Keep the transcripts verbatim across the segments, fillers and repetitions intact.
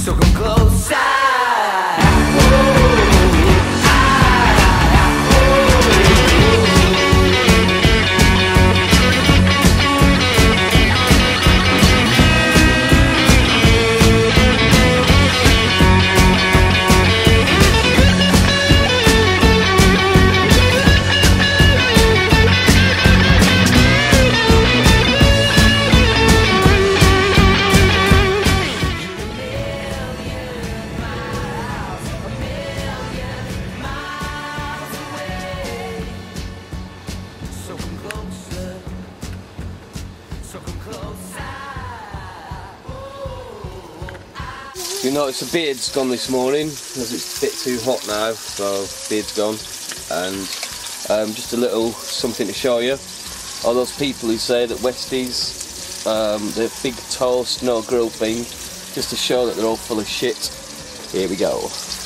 So come closer. You notice the beard's gone this morning because it's a bit too hot now, so beard's gone. And um, just a little something to show you. All those people who say that Westies, um, the big toast, no grill thing, just to show that they're all full of shit. Here we go.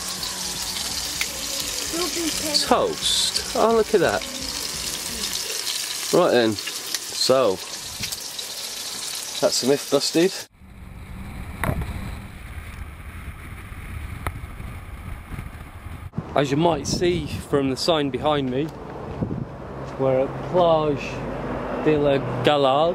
Toast. Oh, look at that. Right then. So that's the myth busted. As you might see from the sign behind me, we're at Plage de la Galard.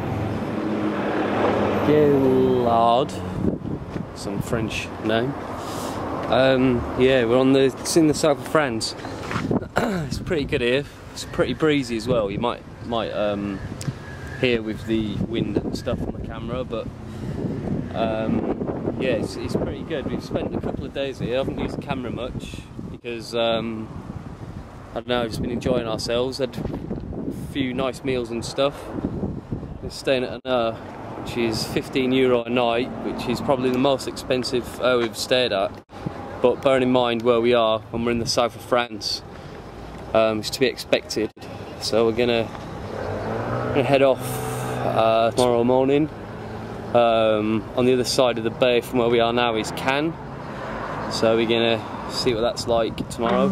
Galard, some French name. Um, yeah, we're on the. It's in the south of France. It's pretty good here. It's pretty breezy as well. You might might um, hear with the wind and stuff on the camera, but um, yeah, it's, it's pretty good. We've spent a couple of days here. I haven't used the camera much, because um, I don't know, I've just been enjoying ourselves. Had a few nice meals and stuff. We're staying at an uh, which is fifteen euro a night, which is probably the most expensive uh, we've stayed at. But bearing in mind where we are, when we're in the south of France, um, it's to be expected. So we're gonna, gonna head off uh, tomorrow morning. Um, on the other side of the bay from where we are now is Cannes. So we're gonna see what that's like tomorrow.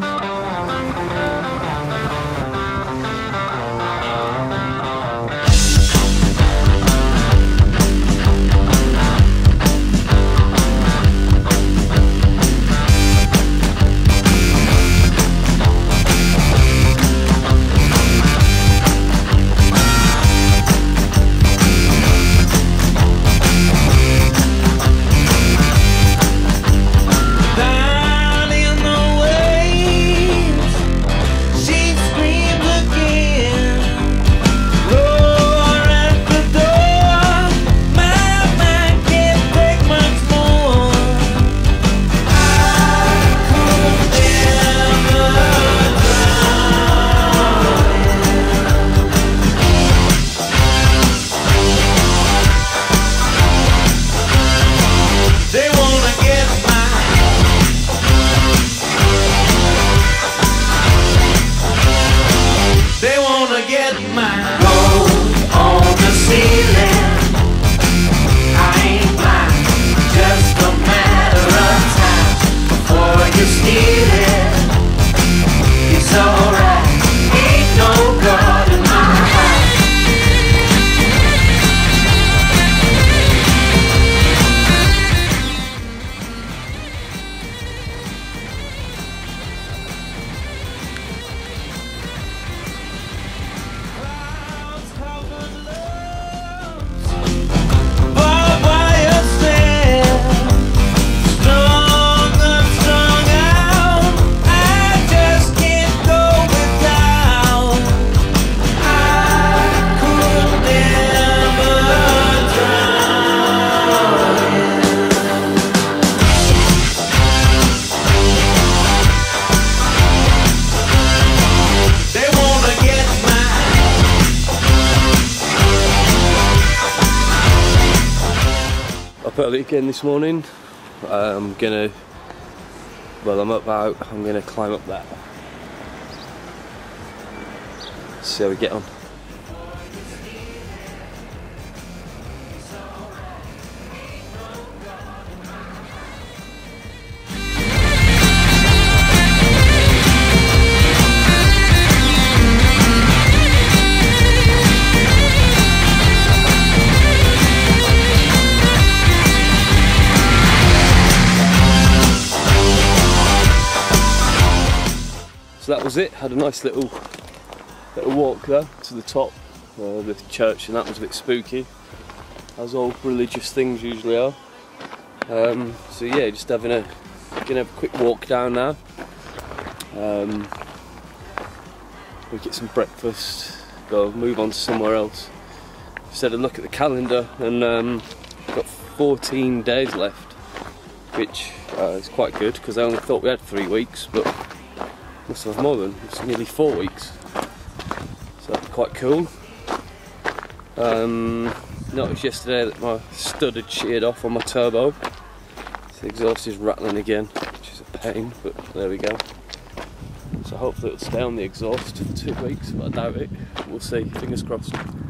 Early again this morning. uh, I'm gonna, well I'm up out, I'm gonna climb up that, see how we get on. so that was it. Had a nice little little walk there to the top. Uh, the church, and that was a bit spooky, as all religious things usually are. Um, so yeah, just having a gonna have a quick walk down now. Um, we get some breakfast. Go move on to somewhere else. Just had a look at the calendar, and um, got fourteen days left, which uh, is quite good because I only thought we had three weeks, but must have more than it's nearly four weeks. So that's quite cool. Um, noticed yesterday that my stud had sheared off on my turbo. So the exhaust is rattling again, which is a pain, but there we go. So hopefully it'll stay on the exhaust for two weeks, but I doubt it. We'll see, fingers crossed.